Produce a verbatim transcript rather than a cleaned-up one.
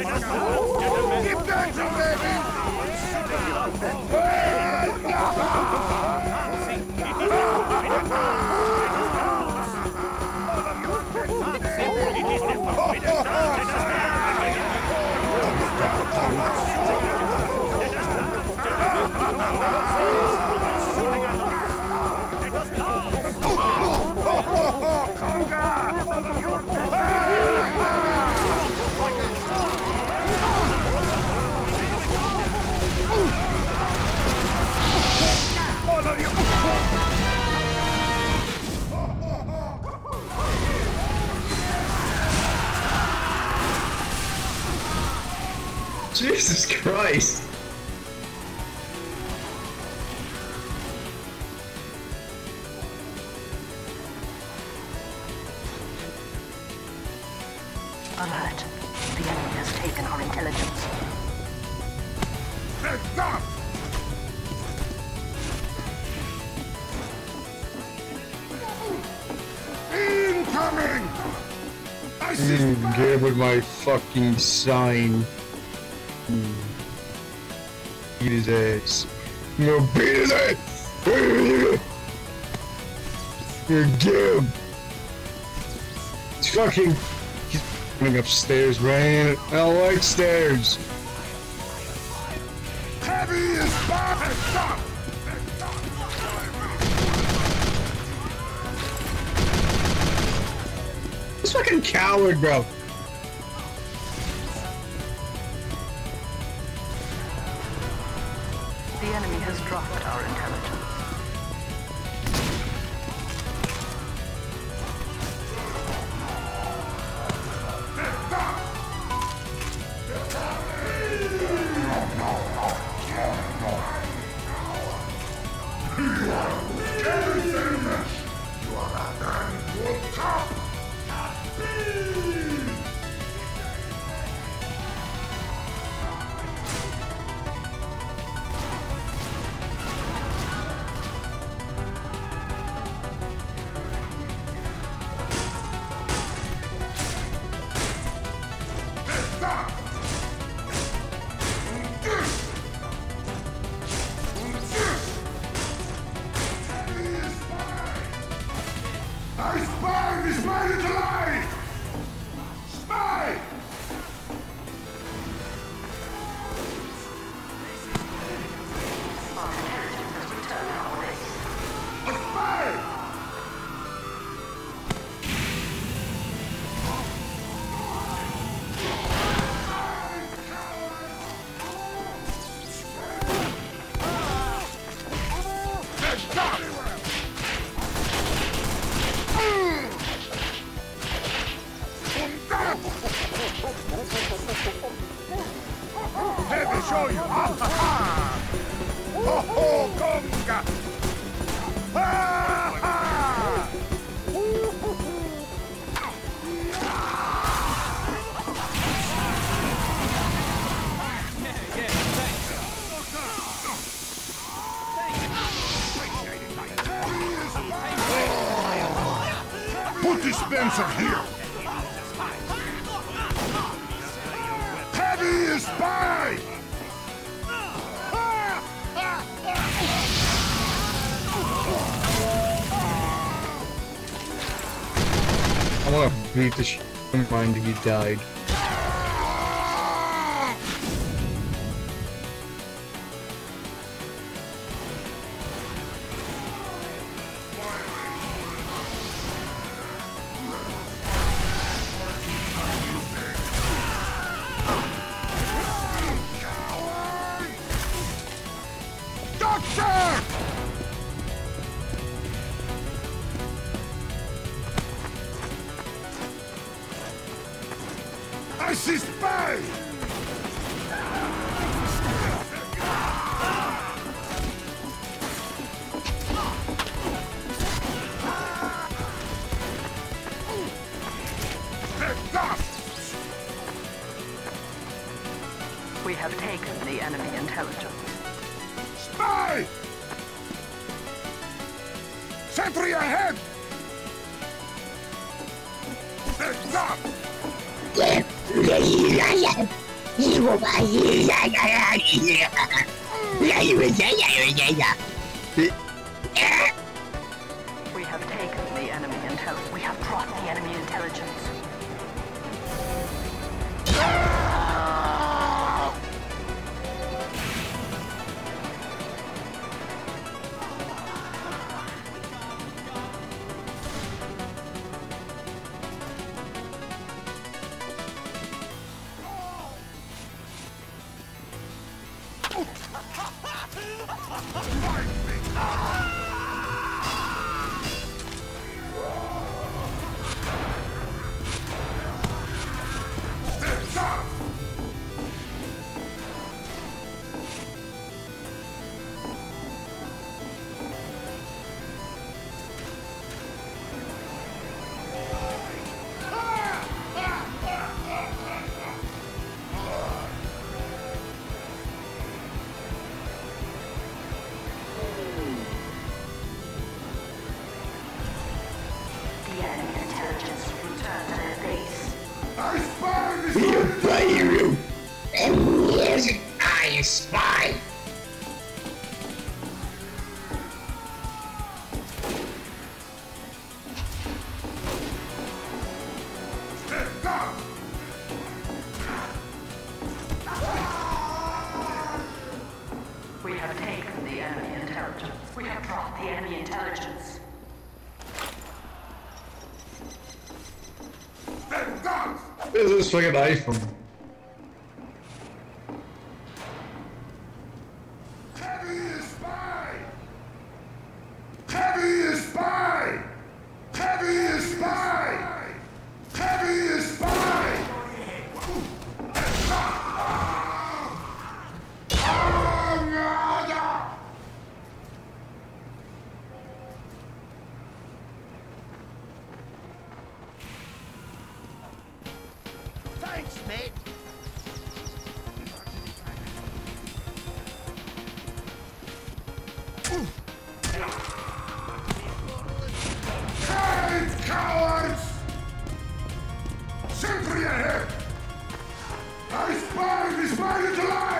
Keep dancing, baby! Jesus Christ! Alert. The enemy has taken our intelligence. Stop! Incoming! I see. Mm, get with my fucking sign. Mm. Beat his ass. No, beat his ass! You're Gib! He's fucking... He's running upstairs, man. I don't like stairs. Heavy is back! Stop! This fucking coward, bro. The enemy has dropped our intelligence. I spy this man is alive! Spy! A spy! Let me show you! Ha ha ha! Ho ho conga! Ha ha! Put dispenser here! Heavy is by! I wanna beat the shit out of mine till he died. Doctor! I see spy! We have taken the enemy intelligence. Spy! Sentry ahead! Stop! We have taken the enemy intel. We have brought the enemy intelligence. The enemy intelligence returned to their base. I spy this Pyro! And yes, I spy! Step down! We have taken the enemy intelligence. We have brought the enemy intelligence. Step down! This is fucking iPhone. Heavy is spy! Heavy is spy! Heavy is spy! Heavy is spy! Thanks, mate. Hide, cowards! Sentry ahead! I spy this mighty light!